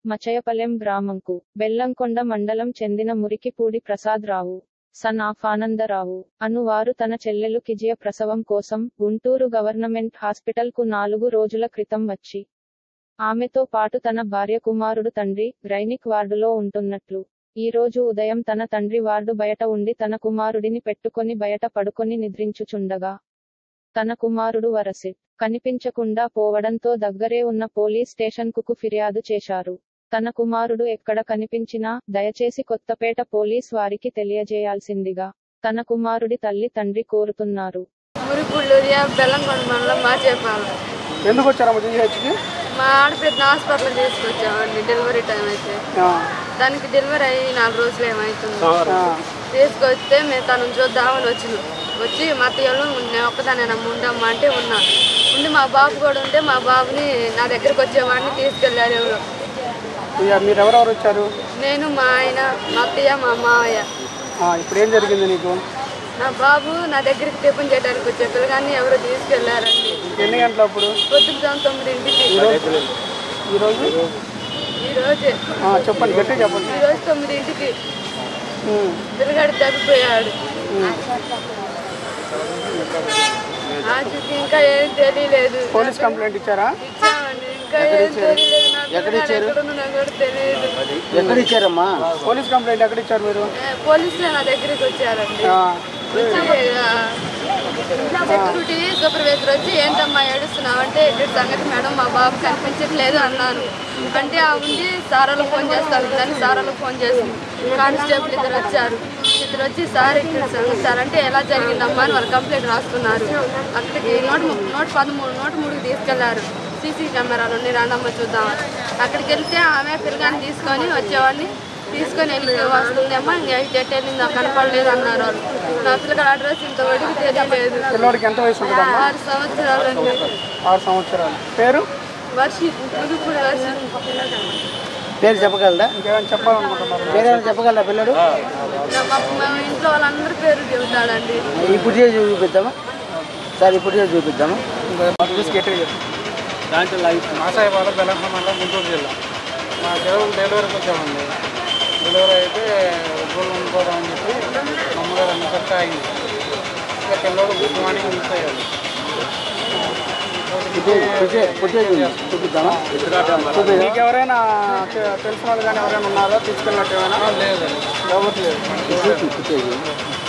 మచయపల్లెం గ్రామంకు బెల్లంకొండ మండలం చెందిన Murikipudi Prasadarao son of Anandarao అనువారు తన చెల్లెలు కిజియ ప్రసవం కోసం గుంటూరు గవర్నమెంట్ హాస్పిటల్ కు 4 రోజుల క్రితం వచ్చి ఆమెతో పాటు తన భార్య కుమారుడు తండ్రి గైనిక్ వార్డులో ఉంటున్నట్లు ఈ రోజు ఉదయం తన తండ్రి వార్డు బయట ఉండి తన కుమారుడిని పెట్టుకొని బయట పడుకొని నిద్రించుచుండగా తన కుమారుడు వరసిట్ కనిపించకుండా పోవడంతో దగ్గరే ఉన్న పోలీస్ స్టేషన్ కు ఫిర్యాదు చేశారు. తన కుమారుడు ఎక్కడ కనిపించినా దయచేసి కొత్తపేట పోలీస్ వారికి తెలియజేయాల్సిందిగా తన కుమారుడి తల్లి తండ్రి కోరుతున్నారు. మా ఆడపిల్ల హాస్పిటల్ తీసుకొచ్చామండి. డెలివరీ టైం అయితే దానికి డెలివరీ అయ్యి 4 రోజులు ఏమవుతుంది. తీసుకొస్తే మేము తనను చూద్దామని వచ్చి మా అత్తయ్యలు నేను ఒక్కదానేనమ్మ ఉండమ్మా అంటే ఉండి మా బాబు కూడా ఉంటే మా బాబుని నా దగ్గరకు వచ్చేవాడిని తీసుకెళ్ళారు. ఎవరు మీరు ఎవరెవరు వచ్చారు? నేను, మా ఆయన, మా అత్తయ్య, మా మావయ్య. ఇప్పుడు ఏం జరిగింది నీకు? నా బాబు నా దగ్గరికి టిఫిన్ చేయడానికి వచ్చే పిల్లగాన్ని ఎవరో తీసుకెళ్లారండి. ఎన్ని గంటలు అప్పుడు? పొద్దున 9ంటికి. ఈరోజే చెప్పండి, గట్టి చెప్పండి. ఈరోజు 9ంటికి పిల్లగాడు తగ్గిపోయాడు. ఇంకా ఏం తెలియలేదు. పోలీస్ కంప్లైంట్ ఇచ్చారా? ఇచ్చామండి. ఇంకా ఏం తెలియలేదు. ఎక్కడ ఇచ్చారమ్మా పోలీస్ కంప్లైంట్? ఎక్కడ ఇచ్చారు మీరు? పోలీసులే నా దగ్గరికి వచ్చారండి. సెక్యూరిటీ సూపర్వైజర్ వచ్చి ఏంటమ్మా ఏడుస్తున్నావు అంటే ఇక్కడ సంగతి మేడం మా బాబు కనిపించట్లేదు అన్నాను. అంటే ఆ ఉండి సారాలకు ఫోన్ చేస్తాను దాన్ని సారాలకు ఫోన్ చేసింది. కానిస్టేబుల్ ఇద్దరు వచ్చి సార్ ఇక్కడ సంగతి సార్ అంటే ఎలా జరిగిందమ్మా అని వాళ్ళు కంప్లైంట్ రాస్తున్నారు. అక్కడికి 113 తీసుకెళ్లారు. సీసీ కెమెరాలు ఉన్నాయి, రాండమ్మ చూద్దామని. అక్కడికి వెళ్తే ఆమె పిల్లగాన్ని వచ్చేవాడిని తీసుకొని వెళ్ళి వస్తుందేమో ఇంకా డెట్ వెళ్ళింది కనపడలేదు అన్నారు వాళ్ళు. నా పిల్లగాడు అడ్రస్ ఇంతవరకు తెలియలేదు. 6 సంవత్సరాలండి. 6 సంవత్సరాలు. పేరు? వర్షి. ముదుపుడు వర్షి. పేరు చెప్పగలరా? ఇంకేమైనా చెప్పాలనుకుంటున్నారు? పేరు చెప్పగలరా పిల్లడు? మా ఇంట్లో వాళ్ళందరి పేరు చెబుతాడండి. ఇప్పుడు చూపిద్దామా సార్? ఇప్పుడు చూపిద్దామా? మాసాయిపాలెం బెల్లంకొండ మండలం గుంటూరు జిల్లా. మా పిల్లలు డెలివరీకి వచ్చామండి. డెలివరీ అయితే గోళ్ళు ఉండిపోదామని చెప్పి అమ్మగారు అన్నసరికి ఆగింది. ఇంకా పిల్లలు గుడ్ మార్నింగ్ మిస్ అయ్యారు. మీకు ఎవరైనా తెలిసిన వాళ్ళు కానీ ఎవరైనా ఉన్నారా తీసుకెళ్ళినట్టు? ఏమైనా? లేదు, ఎవరు లేదు.